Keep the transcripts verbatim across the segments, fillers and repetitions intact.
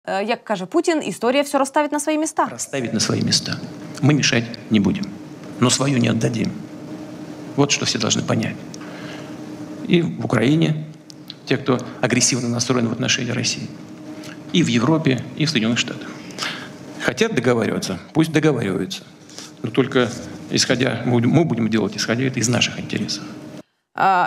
Як каже Путин, история все расставит на свои места. Расставить на свои места. Мы мешать не будем, но свою не отдадим. Вот что все должны понять. И в Украине, те, кто агрессивно настроен в отношении России, и в Европе, и в Соединенных Штатах. Хотят договариваться, пусть договариваются. Но только исходя, мы будем делать, исходя это из наших интересов. А,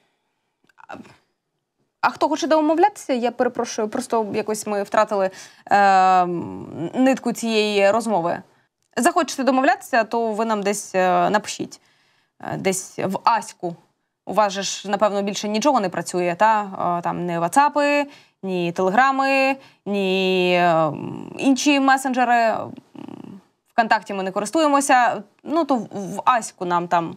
а хто хоче домовлятися? Я перепрошую, просто якось ми втратили е, нитку цієї розмови. Захочете домовлятися, то ви нам десь е, напишіть. Е, десь в Аську. У вас же ж, напевно, більше нічого не працює, та? Е, там не ватсапи, ні телеграми, ні е, інші месенджери. ВКонтакті ми не користуємося. Ну, то в Аську нам там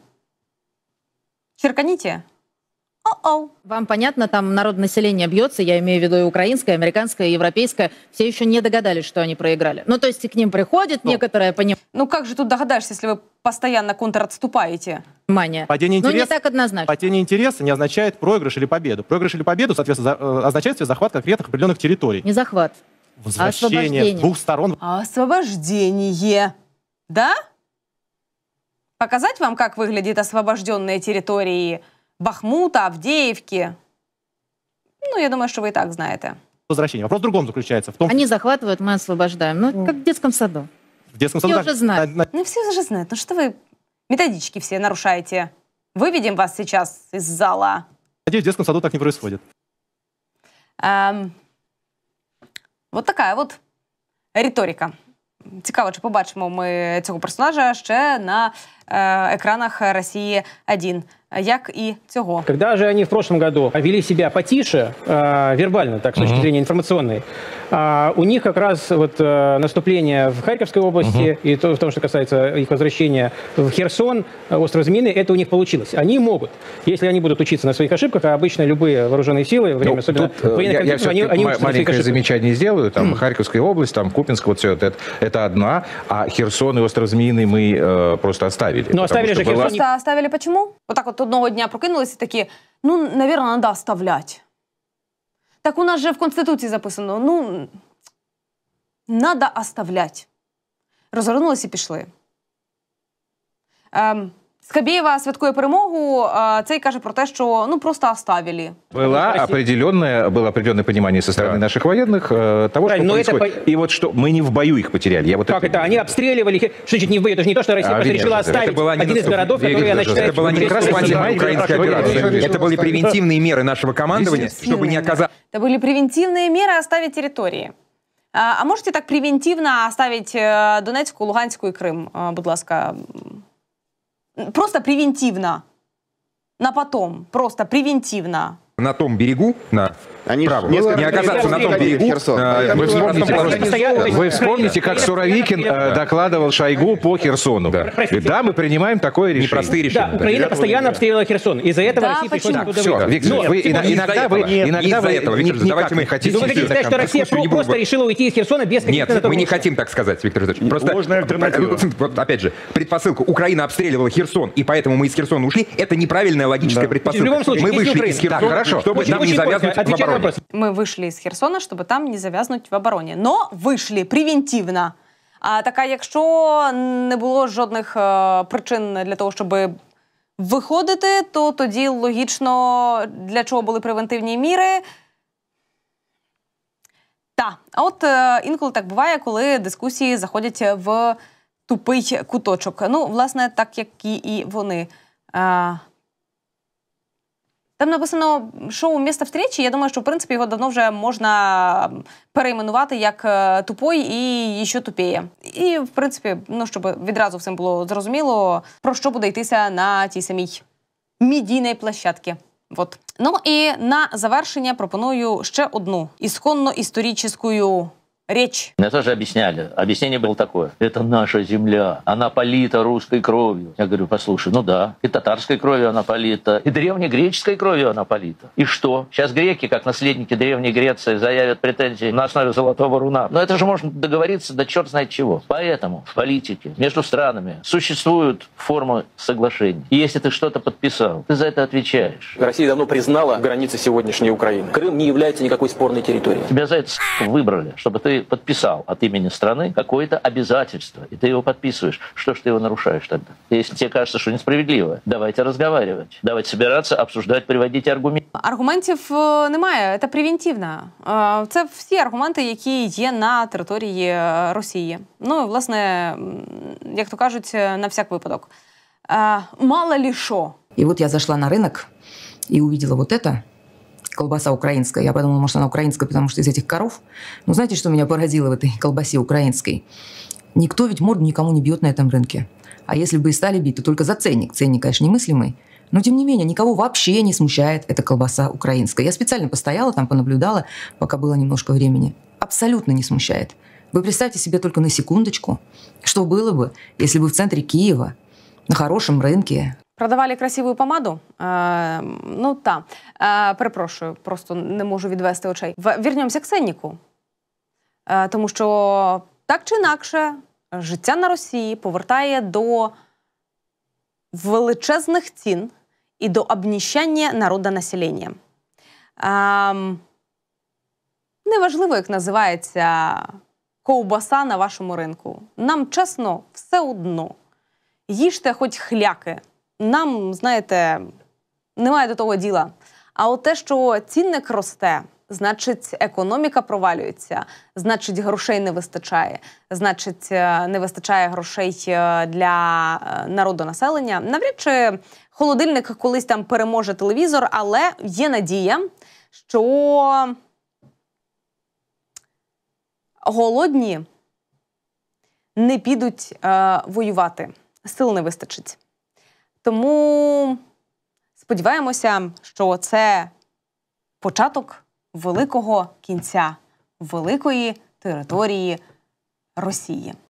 черканіть. О-оу. Вам понятно, там народонаселение бьется, я имею в виду и украинское, и американское, и европейское, все еще не догадались, что они проиграли. Ну, то есть к ним приходит ну, некоторое понимание. Ну, как же тут догадаешься, если вы постоянно контратступаете? Падение интереса, ну, не так однозначно. Падение интереса не означает проигрыш или победу. Проигрыш или победу, соответственно, за, означает захват конкретных определенных территорий. Не захват. Возвращение двух сторон. Освобождение. Да? Показать вам, как выглядят освобожденные территории Бахмута, Авдеевки? Ну, я думаю, что вы и так знаете. Возвращение. Вопрос в другом заключается. В том, Они захватывают, мы освобождаем. Ну, mm. как в детском саду. В детском саду. Все уже знают. На, на... Ну, все уже знают. Ну, что вы методички все нарушаете? Выведем вас сейчас из зала. Надеюсь, в детском саду так не происходит. Эм... Вот такая вот риторика. Цікаво, чи побачимо ми цього персонажа ще на е, екранах России один, як і цього. Когда же они в прошлом году вели себя потише, э, вербально, так, с точки зрения информационной, э, у них как раз вот э, наступление в Харьковской области uh-huh. и то, в том, что касается их возвращения в Херсон, остров Змеиный, это у них получилось. Они могут, если они будут учиться на своих ошибках, а обычно любые вооруженные силы, время, ну, особенно тут, я, я они, они маленькое замечание сделаю. Там mm. Харьковская область, там Купинск, вот все это, это одна, а Херсон и остров Змеиный мы э, просто оставили. Но оставили же Херсон. Просто оставили почему? Вот так вот одного дня прокинулись и такие, ну, наверное, надо оставлять. Так у нас же в Конституции записано, ну, надо оставлять. Розгорнулись і пішли. Ем, Скабєєва святкує перемогу, а цей каже про те, що, ну, просто оставили. Была определенное, было определенное понимание со стороны да. наших военных э, того, что происходит. Это... И вот что, мы не в бою их потеряли. Я вот как это? это? Они обстреливали, что значит не в бою? Это же не то, что Россия а, просто решила оставить это была один из городов, который она считает... Это была не как раз украинская операция. Это были превентивные меры нашего командования, чтобы не оказаться... Это были превентивные меры оставить территории. А можете так превентивно оставить Донецьку, Луганську и Крым, будь ласка? Просто превентивно. На потом. Просто превентивно. На том берегу, на Они право, не оказаться на том берегу. А, вы, вспомните, вы вспомните, как Суровикин э, докладывал Шойгу по Херсону. Да. Говорит, да, мы принимаем такое решение. Непростые решения. Да, Украина да. постоянно обстреливала Херсон. Из-за этого да, Россия приходит туда. Все, Виктор, Нет, вы, иногда вы, нет, иногда вы этого, Виктор, давайте мы хотите... Вы хотите сказать, что Россия просто будем... решила уйти из Херсона без каких-то... Нет, мы не хотим так сказать, Виктор Викторович. Просто, ложная альтернатива. Вот опять же, предпосылка. Украина обстреливала Херсон, и поэтому мы из Херсона ушли. Это неправильная логическая да. предпосылка. В любом случае, мы вышли из Херсона, хорошо. чтобы очень, нам очень не завязнуть в обороне. Мы вышли из Херсона, чтобы там не завязнуть в обороні. Но вийшли превентивно. А така, якщо не було жодних е, причин для того, щоб виходити, то тоді логічно, для чого були превентивні міри. Та, а от е, інколи так буває, коли дискусії заходять в тупий куточок. Ну, власне, так, як і вони. Е, Там написано шоу «Место встречи». Я думаю, що, в принципі, його давно вже можна перейменувати як «Тупой» і «Ще тупіє». І, в принципі, ну, щоб відразу всім було зрозуміло, про що буде йтися на тій самій медійній площадці. Вот. Ну і на завершення пропоную ще одну ісконно історичну речь. Мне тоже объясняли. Объяснение было такое. Это наша земля. Она полита русской кровью. Я говорю, послушай, ну да. И татарской кровью она полита. И древнегреческой кровью она полита. И что? Сейчас греки, как наследники Древней Греции, заявят претензии на основе Золотого Руна. Но это же можно договориться до черт знает чего. Поэтому в политике между странами существуют формы соглашений. И если ты что-то подписал, ты за это отвечаешь. Россия давно признала границы сегодняшней Украины. Крым не является никакой спорной территорией. Тебя за это выбрали, чтобы ты подписал от имени страны какое-то обязательство, и ты его подписываешь. Что ж ты его нарушаешь тогда? Если тебе кажется, что несправедливо, давайте разговаривать. Давайте собираться, обсуждать, приводить аргументы. Аргументів е, немає, це превентивно. Е, Це всі аргументи, які є на території е, Росії. Ну, і, власне, м, як то кажуть, на всяк випадок. Е, Мало ли що. И вот я зашла на рынок и увидела вот это, колбаса украинская. Я подумала, может, она украинская, потому что из этих коров. Но знаете, что меня поразило в этой колбасе украинской? Никто ведь морду никому не бьет на этом рынке. А если бы и стали бить, то только за ценник. Ценник, конечно, немыслимый. Но, тем не менее, никого вообще не смущает эта колбаса украинская. Я специально постояла там, понаблюдала, пока было немножко времени. Абсолютно не смущает. Вы представьте себе только на секундочку, что было бы, если бы в центре Киева, на хорошем рынке, Продавали красиву помаду? Е, ну, так. Е, перепрошую, просто не можу відвести очей. В, вірнемося к ценнику. Е, тому що так чи інакше життя на Росії повертає до величезних цін і до обніщання народу населення. Е, неважливо, як називається ковбаса на вашому ринку. Нам, чесно, все одно. Їжте хоч хляки. Нам, знаєте, немає до того діла. А от те, що цінник росте, значить економіка провалюється, значить грошей не вистачає, значить не вистачає грошей для народу населення. Навряд чи холодильник колись там переможе телевізор, але є надія, що голодні не підуть е, воювати. Сил не вистачить. Тому сподіваємося, що це початок великого кінця великої території Росії.